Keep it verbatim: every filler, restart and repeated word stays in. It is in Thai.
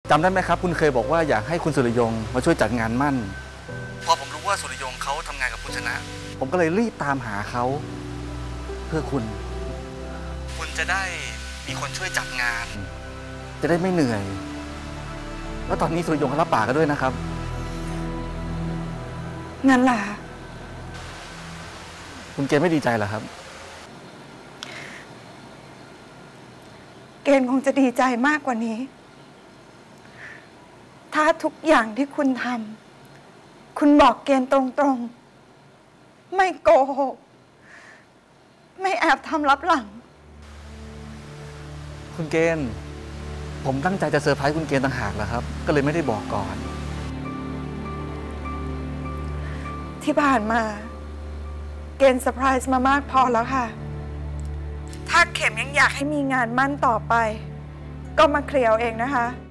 จำได้ไหมครับคุณเคยบอกว่าอยากให้คุณสุริยงมาช่วยจัดงานมั่นพอผมรู้ว่าสุริยงเขาทำงานกับคุณชนะผมก็เลยรีบตามหาเขาเพื่อคุณคุณจะได้มีคนช่วยจัดงานจะได้ไม่เหนื่อยแล้วตอนนี้สุริยงเขารับปากกันด้วยนะครับงั้นล่ะคุณเกณฑ์ไม่ดีใจเหรอครับเกณฑ์คงจะดีใจมากกว่านี้ถ้าทุกอย่างที่คุณทำคุณบอกเกณฑ์ตรงๆไม่โกหกไม่แอบทำลับหลังคุณเกณฑ์ผมตั้งใจจะเซอร์ไพรส์คุณเกณฑ์ต่างหากแหละครับก็เลยไม่ได้บอกก่อนที่ผ่านมาเกณฑ์เซอร์ไพรส์มามากพอแล้วค่ะถ้าเข็มยังอยากให้มีงานมั่นต่อไปก็มาเคลียร์เองนะคะ